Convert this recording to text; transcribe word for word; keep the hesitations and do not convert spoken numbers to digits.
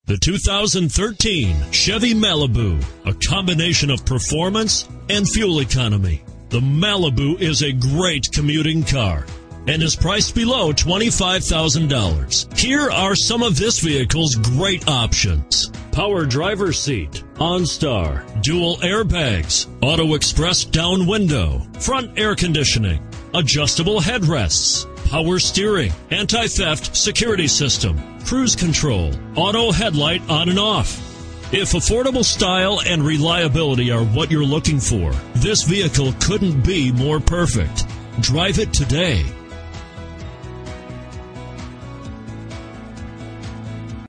The two thousand thirteen Chevy Malibu, a combination of performance and fuel economy. The Malibu is a great commuting car and is priced below twenty-five thousand dollars. Here are some of this vehicle's great options: power driver's seat, OnStar, dual airbags, auto express down window, front air conditioning, adjustable headrests, power steering, anti-theft security system, cruise control, auto headlight on and off. If affordable style and reliability are what you're looking for, this vehicle couldn't be more perfect. Drive it today.